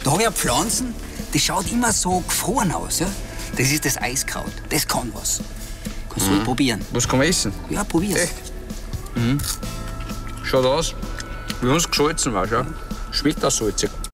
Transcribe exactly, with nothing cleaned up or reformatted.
Da habe ich eine Pflanzen, die schaut immer so gefroren aus. Ja? Das ist das Eiskraut. Das kann was. Kannst du mhm. probieren. Was kann man essen? Ja, probier's. Echt? Mhm. Schaut aus, wie uns gescholzen war. Schau. Schmeckt auch salzig.